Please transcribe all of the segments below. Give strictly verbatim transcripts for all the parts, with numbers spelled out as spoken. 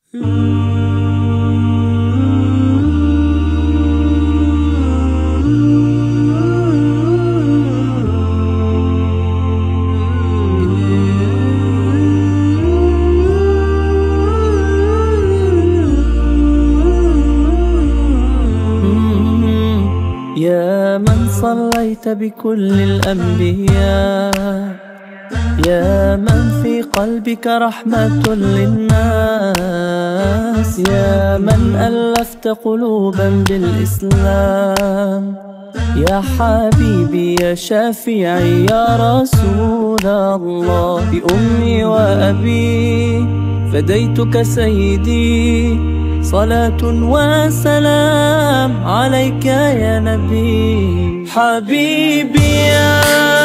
يا من صليت بكل الأنبياء، يا من في قلبك رحمة للناس، يا من ألفت قلوبا بالإسلام، يا حبيبي يا شافعي يا رسول الله، بأمي وأبي فديتك سيدي، صلاة وسلام عليك يا نبي. حبيبي يا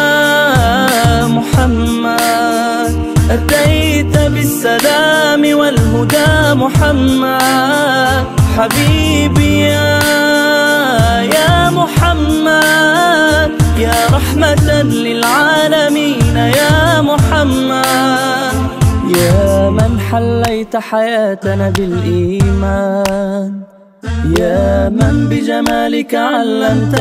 محمد أتيت بالسلام والهدى محمد، حبيبي يا يا محمد يا رحمة للعالمين يا محمد، يا من حليت حياتنا بالإيمان، يا من بجمالك علمت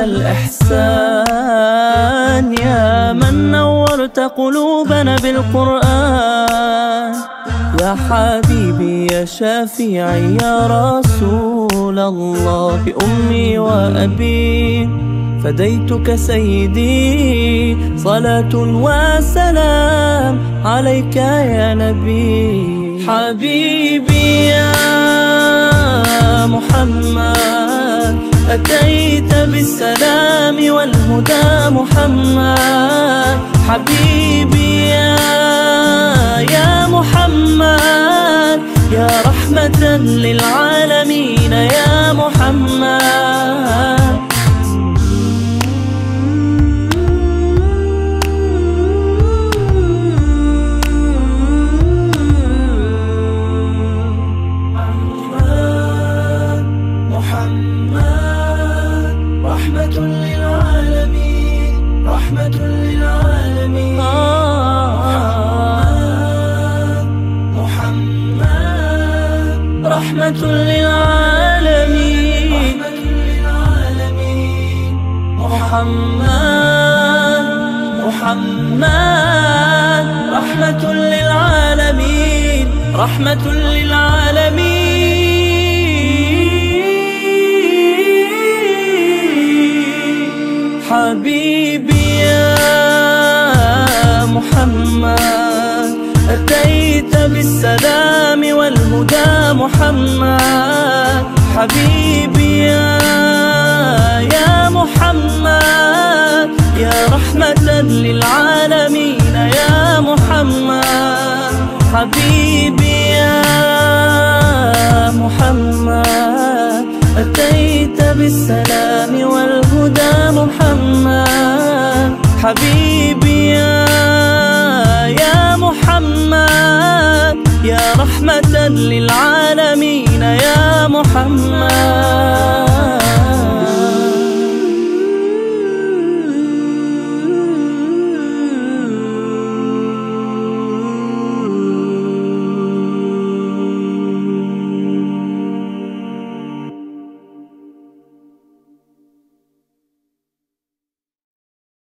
الإحسان، يا من نورت قلوبنا بالقرآن، يا حبيبي يا شافعي يا رسول الله، بأمي وأبي فديتك سيدي، صلاة وسلام عليك يا نبي. حبيبي يا محمد أتيت بالسلام والهدى محمد، حبيبي يا يا محمد يا رحمة للعالمين يا محمد. رحمة للعالمين رحمة للعالمين محمد رحمة للعالمين محمد محمد رحمة للعالمين رحمة للعالمين. حبيبي يا محمد أتيت بالسلام والهدى محمد، حبيبي يا يا محمد يا رحمة للعالمين يا محمد، حبيبي يا محمد أتيت بالسلام والهدى محمد، حبيبي يا